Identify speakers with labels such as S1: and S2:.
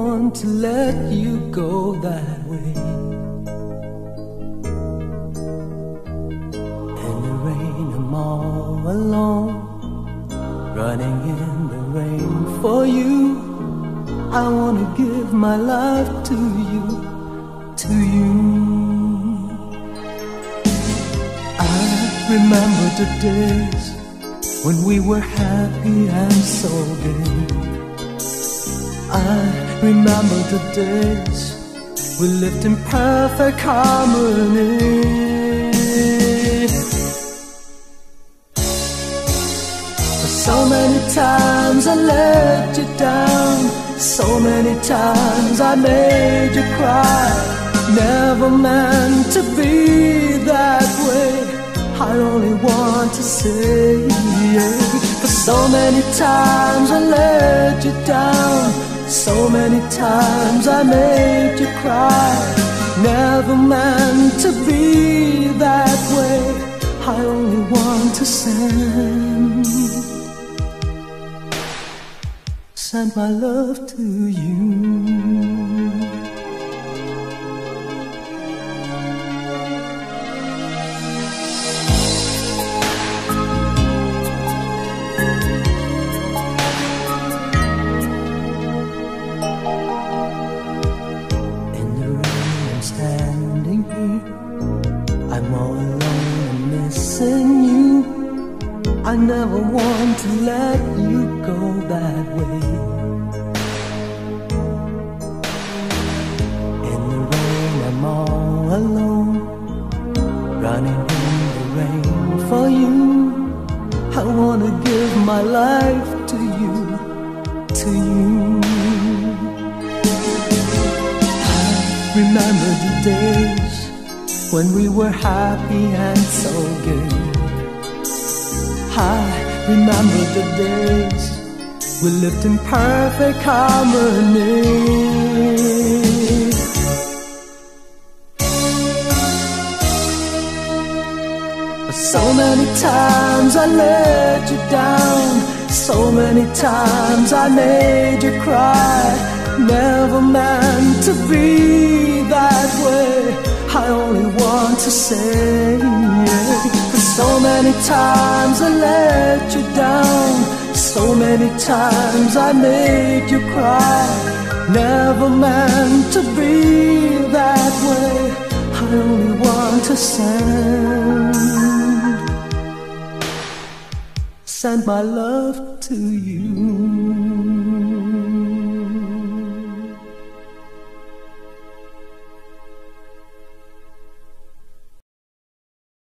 S1: want to let you go that way. In the rain I'm all alone, running in the rain for you. I want to give my life to you, to you. I remember the days when we were happy and so gay. I remember the days we lived in perfect harmony. But so many times I let you down, so many times I made you cry. Never meant to be that way, I only want to say, for so many times I let you down, so many times I made you cry. Never meant to be that way, I only want to send my love to you. I never want to let you go that way. In the rain I'm all alone, running in the rain for you. I want to give my life to you, to you. I remember the days when we were happy and so gay. I remember the days we lived in perfect harmony. But so many times I let you down, so many times I made you cry. Never meant to be that way, I only want to say, so many times I let you down, so many times I made you cry. Never meant to be that way, I only want to send my love to you.